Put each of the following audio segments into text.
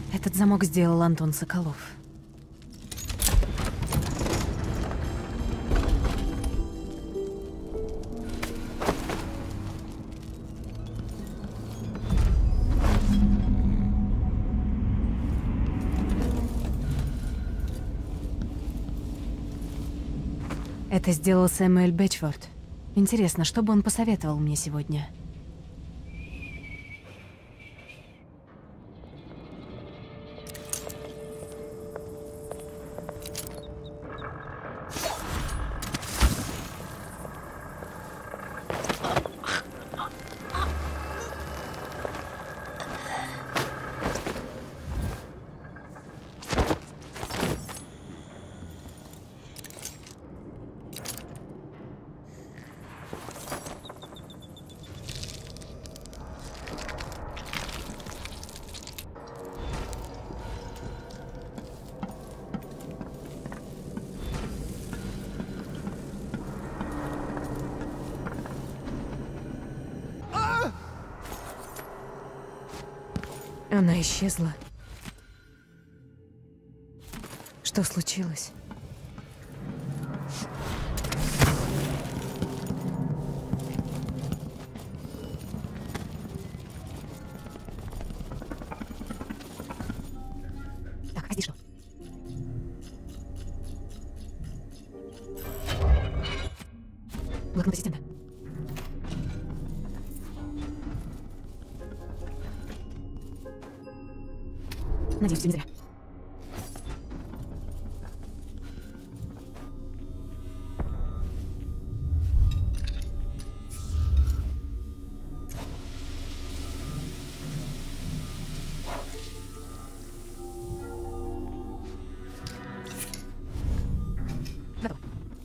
Этот замок сделал Антон Соколов. Это сделал Сэмюэль Бэчворт. Интересно, что бы он посоветовал мне сегодня? Она исчезла. Что случилось? Так, а здесь что? Блокнот ассистента. Надеюсь, все не зря. Готово.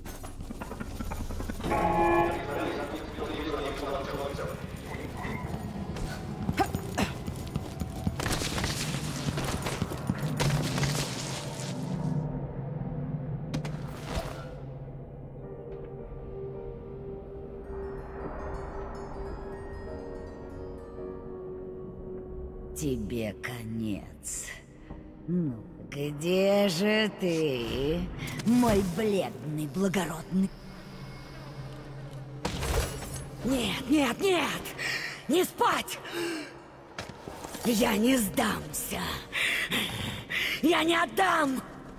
Тебе конец. Ну, где же ты, мой бледный, благородный? Нет, нет, нет! Не спать! Я не сдамся! Я не отдам!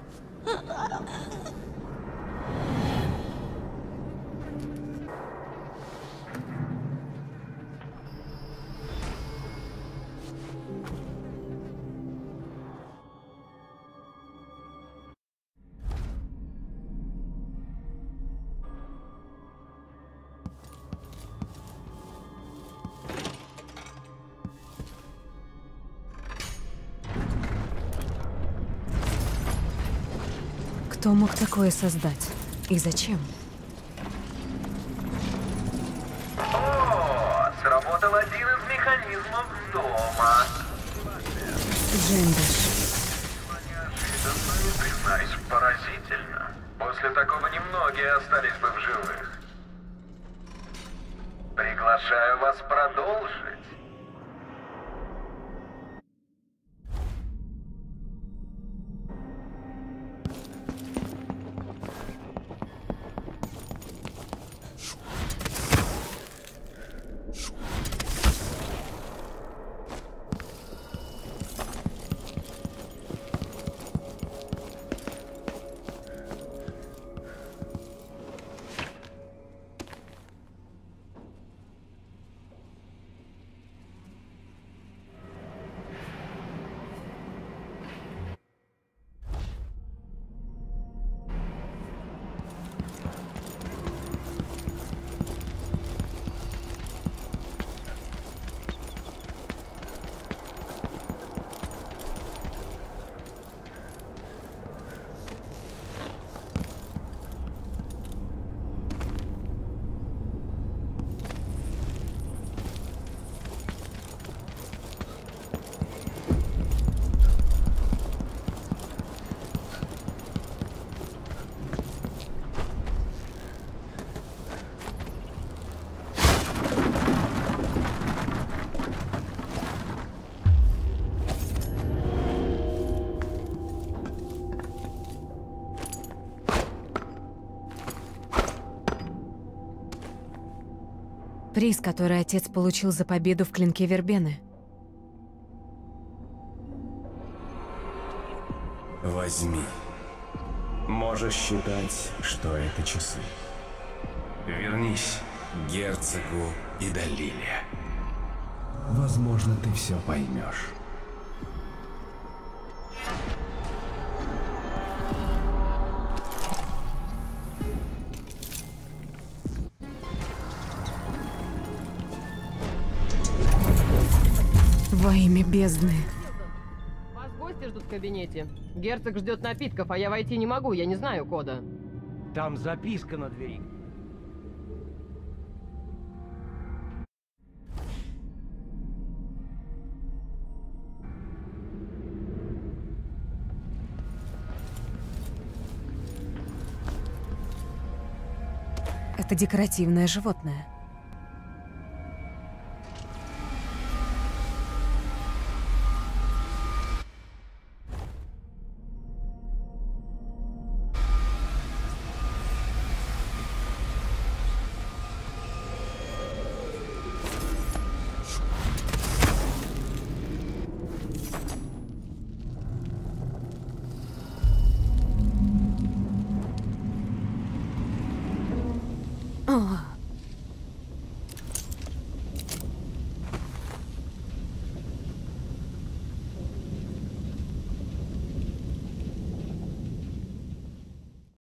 Кто мог такое создать? И зачем? О, сработал один из механизмов дома. Джендер. Неожиданно и, признаюсь, поразительно. После такого немногие остались бы в живых. Приглашаю вас продолжить. Приз, который отец получил за победу в клинке Вербены. Возьми. Можешь считать, что это часы. Вернись к герцогу и Далиле. Возможно, ты все поймешь. Во имя бездны. Вас гости ждут в кабинете. Герцог ждет напитков, а я войти не могу, я не знаю кода. Там записка на двери. Это декоративное животное. О,